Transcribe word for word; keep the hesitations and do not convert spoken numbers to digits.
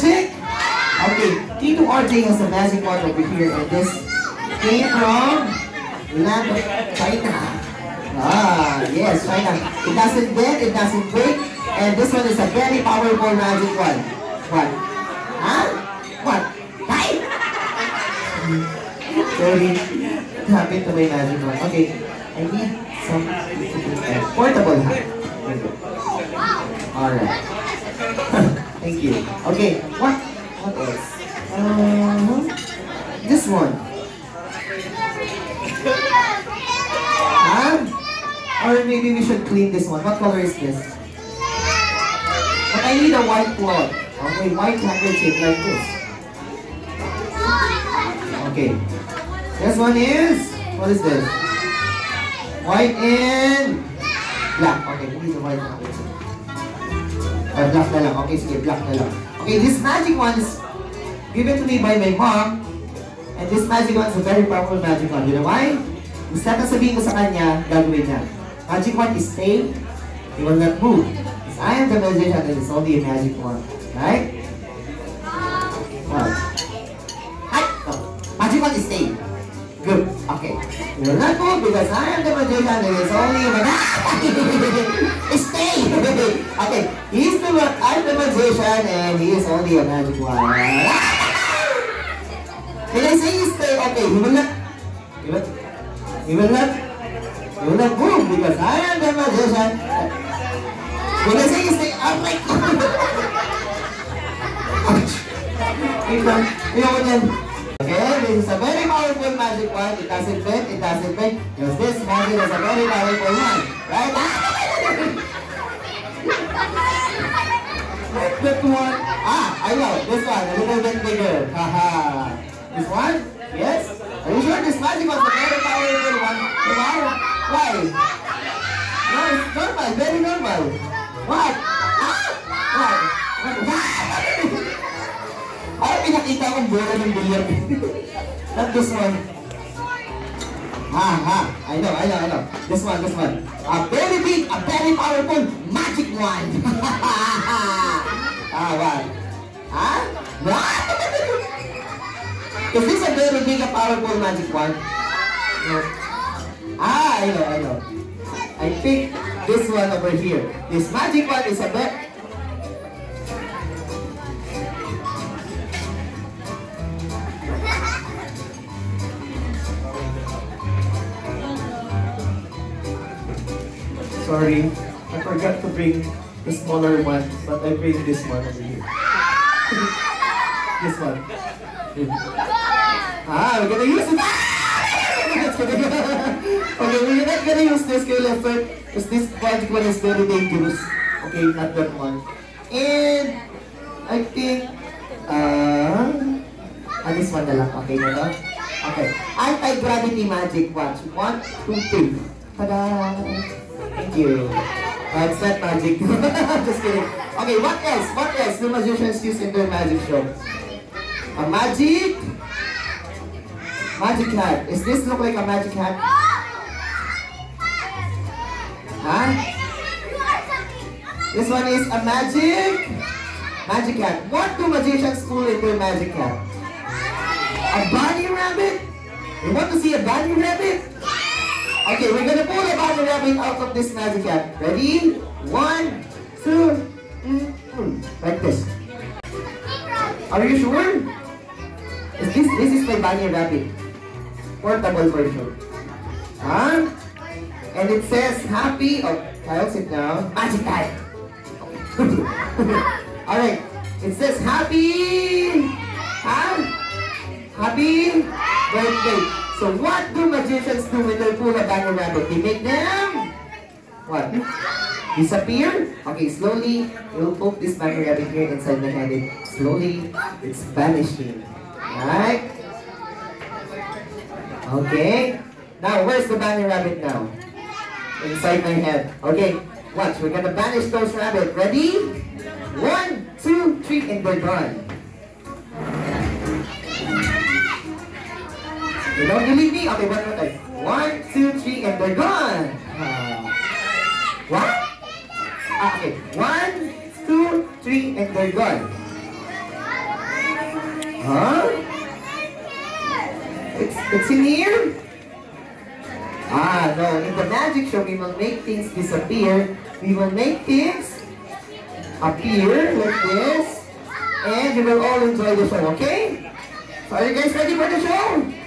magic? Okay, Tito R J has a magic wand over here, and this came from land of China. Ah, yes, China. It doesn't bend, it doesn't break, and this one is a very powerful magic wand. What? Huh? What? Hi! Sorry, it happened to my magic wand. Okay, I need some uh, portable hat. Alright. Thank you. Okay, what? What else? Uh, this one. Huh? Or maybe we should clean this one. What color is this? But I need a white cloth. Okay, white handkerchief like this. Okay. This one is, what is this? White and black. Okay, we need a white handkerchief. Or black na lang. Okay, sige, black na lang. Okay, this magic one is given to me by my mom. And this magic one is a very powerful magic one. You know why? Instead na sabihin ko sa kanya, gagawin niya. Magic one is stay, he will not move. Because I am the magician and it's only a magic one. Right? What? Hi! No. Magic one is stay. Good. Okay. He will not move because I am the magician and it's only a magic stay! Okay. He's the I'm the magician and he is only a magic one. When I say stay, okay, he will not he will, he will not he will not move because I am the magician. When I say stay, I'm like okay, this is a very powerful magic one. It doesn't bend, it doesn't bend. Because this magic is a very powerful one. Right? That one. Ah, I know. This one, a little bit bigger. Haha. This one? Yes? Are you sure this magic was a very powerful one? Why? Why? No, it's normal. Very normal. What? Ah? What? What? Ay, pinakita akong bola ng billiard. Not this one. Ha, ha. I know, I know, I know. This one, this one. A very big, a very powerful magic one. Ah, what? Huh? What? Is this a very big, a powerful magic one? No. Ah, I know, I know. I think this one over here. This magic one is a very... Sorry, I forgot to bring the smaller one, but I bring this one over here. This one. Ah, we're gonna use it! Okay, we're not gonna use this kay Leffert because this magic one is very dangerous. Okay, not that one. And I think, uh, ah, this one na lang. Okay na to? Okay. Anti-gravity magic watch. One, two, three. Ta-da! Thank you. Uh, it's not magic. Just kidding. Okay, what else? What else do magicians use in their magic show? A magic? Magic hat. Does this look like a magic hat? Huh? This one is a magic? Magic hat. What do magicians pull in their magic hat? A bunny rabbit? You want to see a bunny rabbit? Okay, we're gonna pull a bunny rabbit out of this magic hat. Ready? One, two, mm, mm, like this. Are you sure? Is this this is my bunny rabbit, portable version. Huh? And it says happy. Oh, Kyle, sit down. Magic time. All right. It says happy. Huh? Happy birthday. So what do magicians do when they pull a bunny rabbit? They make them what? Disappear? Okay, slowly you'll poke this bunny rabbit here inside the head. And slowly it's vanishing. Right? Okay. Now where's the bunny rabbit now? Inside my head. Okay, watch. We're gonna banish those rabbits. Ready? One, two, three, and they're gone. You don't believe me? Okay, one more time. One, two, three, and they're gone. Uh, what? Ah, okay. One, two, three, and they're gone. Huh? It's, it's in here? Ah, no. In the magic show, we will make things disappear. We will make things appear like this. And you will all enjoy the show, okay? So are you guys ready for the show?